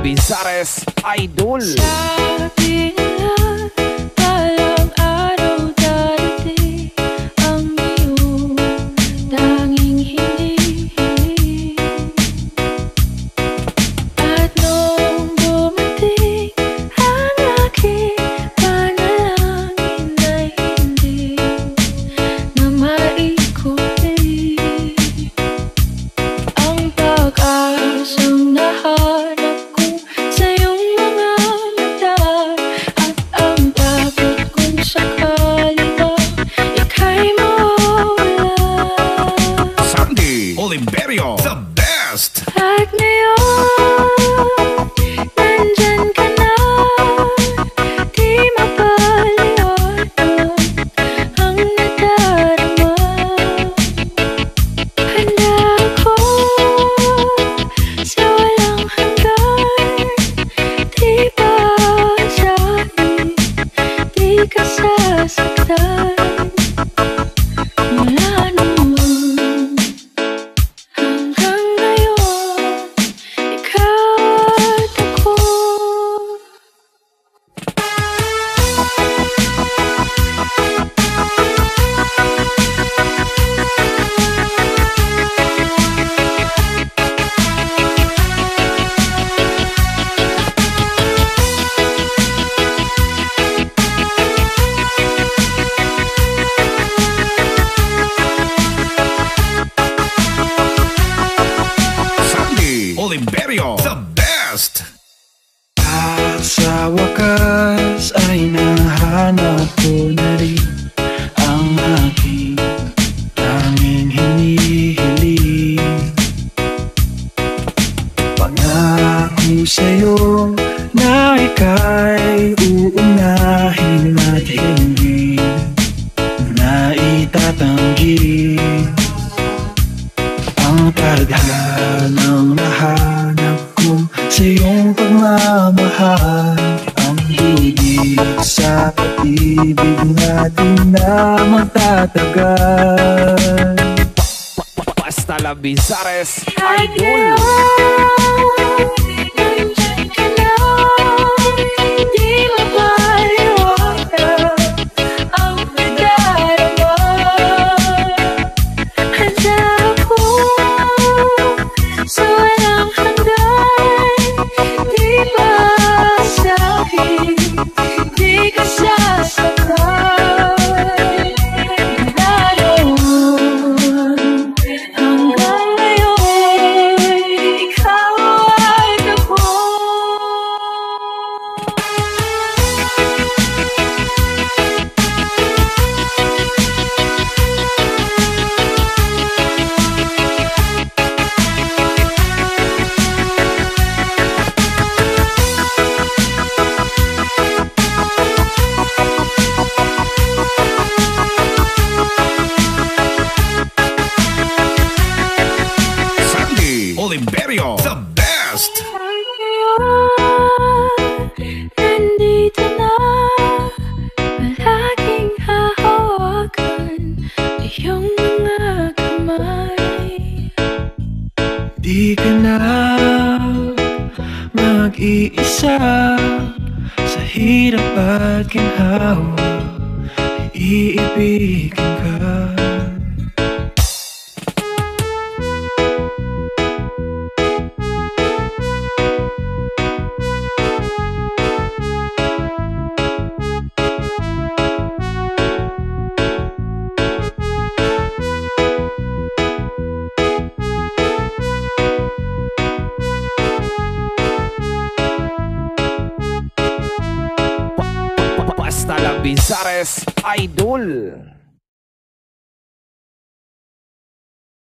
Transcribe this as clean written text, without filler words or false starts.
Bizares, Idol. Sabi nila, balang araw darating ang iyong tanging hinihiling. At nung dumating ang aking panalangin ay hindi na maikulit ang pag-asang nahanap ko sa iyong mga mata. At ang takot kung sakali ba ika'y mawala. Sandy Oliverio, the best. At ngayon, nandyan ka na, di mapaliwanag ang nadarama. Handa ako sa walang hanggan, di ba asahin, di ka sasaktan. Mula noon hanggang ngayon, ikaw at ako. Sandy Oliverio, the best. At sa wakas ay nahanap ko na rin ang aking tanging hinihiling. Pangako sa'yo na ika'y uunahin at hindi na itatanggi ang tadhanang nahanap ko sa iyong pagmamahal. Ang dudilig sa pag-ibig natin na magtatagal. Basta la Bizares, At Idol. ngayon, nandyan ka na, di mapaliwanag ang nadarama. Handa ako sa walang hanggan, di ba asahin, di ka sasaktan. Mula noon hanggang ngayon, ikaw at ako. Sandy Oliverio, the best. Nandito na, palaging hahawakan iyong mga kamay. Di ka na mag-iisa sa hirap at ginhawa, iibigin ka. Basta la Bizares, Idol.